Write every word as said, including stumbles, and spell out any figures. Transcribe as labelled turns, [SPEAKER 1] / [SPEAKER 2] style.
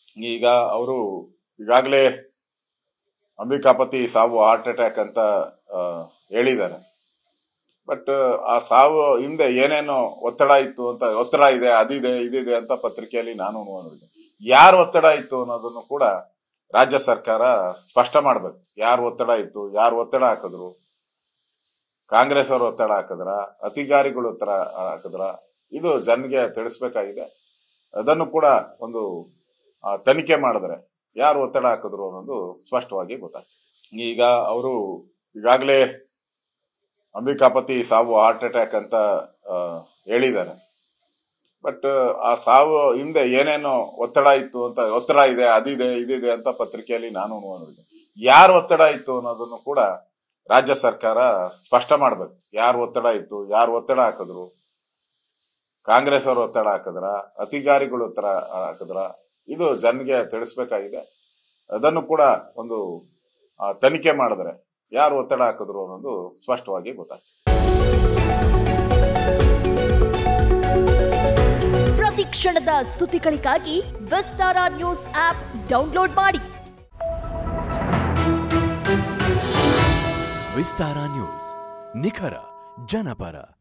[SPEAKER 1] ಈಗ ಅವರು ಈಗಾಗಲೇ ಅಂಬಿಕಾಪತಿ ಸಾವು ಹಾರ್ಟ್ ಅಟ್ಯಾಕ್ ಅಂತ ಹೇಳಿದ್ದಾರೆ. ಬಟ್ ಆ ಸಾವು ಹಿಂದೆ ಏನೇನೋ ಒತ್ತಡ ಇತ್ತು ಅಂತ, ಒತ್ತಡ ಇದೆ, ಅದಿದೆ, ಇದಿದೆ ಅಂತ ಪತ್ರಿಕೆಯಲ್ಲಿ ನಾನು ನೋಡಿದೆ. ಯಾರು ಒತ್ತಡ ಇತ್ತು ಅನ್ನೋದನ್ನು ಕೂಡ ರಾಜ್ಯ ಸರ್ಕಾರ ಸ್ಪಷ್ಟ ಮಾಡ್ಬೇಕು. ಯಾರು ಒತ್ತಡ ಇತ್ತು, ಯಾರು ಒತ್ತಡ ಹಾಕಿದ್ರು, ಕಾಂಗ್ರೆಸ್ ಅವರು ಒತ್ತಡ ಹಾಕಿದ್ರ, ಅಧಿಕಾರಿಗಳು ಒತ್ತಡ ಹಾಕಿದ್ರ, ಇದು ಜನಗೆ ತಿಳಿಸ್ಬೇಕಾಗಿದೆ. ಅದನ್ನು ಕೂಡ ಒಂದು ತನಿಖೆ ಮಾಡಿದ್ರೆ ಯಾರು ಒತ್ತಡ ಹಾಕಿದ್ರು ಅನ್ನೋದು ಸ್ಪಷ್ಟವಾಗಿ ಗೊತ್ತಾಗ್ತದೆ. ಈಗ ಅವರು ಈಗಾಗಲೇ ಅಂಬಿಕಾಪತಿ ಸಾವು ಹಾರ್ಟ್ ಅಟ್ಯಾಕ್ ಅಂತ ಹೇಳಿದ್ದಾರೆ. ಬಟ್ ಆ ಸಾವು ಹಿಂದೆ ಏನೇನೋ ಒತ್ತಡ ಇತ್ತು ಅಂತ, ಒತ್ತಡ ಇದೆ, ಅದಿದೆ, ಇದಿದೆ ಅಂತ ಪತ್ರಿಕೆಯಲ್ಲಿ ನಾನು ನೋಡಿದೆ. ಯಾರು ಒತ್ತಡ ಇತ್ತು ಅನ್ನೋದನ್ನು ಕೂಡ ರಾಜ್ಯ ಸರ್ಕಾರ ಸ್ಪಷ್ಟ ಮಾಡ್ಬೇಕು. ಯಾರು ಒತ್ತಡ ಇತ್ತು, ಯಾರು ಒತ್ತಡ ಹಾಕಿದ್ರು, ಕಾಂಗ್ರೆಸ್ ಅವರು ಒತ್ತಡ ಹಾಕಿದ್ರ, ಅಧಿಕಾರಿಗಳು ಒತ್ತಡ ಹಾಕಿದ್ರ, ಇದು ಜನಗೆ ತಿಳಿಸ್ಬೇಕಾಗಿದೆ. ಅದನ್ನು ಕೂಡ ಒಂದು ತನಿಖೆ ಮಾಡಿದ್ರೆ ಯಾರು ಒತ್ತಡ ಹಾಕಿದ್ರು ಅನ್ನೋದು ಸ್ಪಷ್ಟವಾಗಿ ಗೊತ್ತಾಗ್ತದೆ.
[SPEAKER 2] ಪ್ರತಿ ಕ್ಷಣದ ಸುದ್ದಿಗಳಿಗಾಗಿ ವಿಸ್ತಾರ ನ್ಯೂಸ್ ಆಪ್ ಡೌನ್ಲೋಡ್ ಮಾಡಿ.
[SPEAKER 3] ವಿಸ್ತಾರ ನ್ಯೂಸ್, ನಿಖರ ಜನಪರ.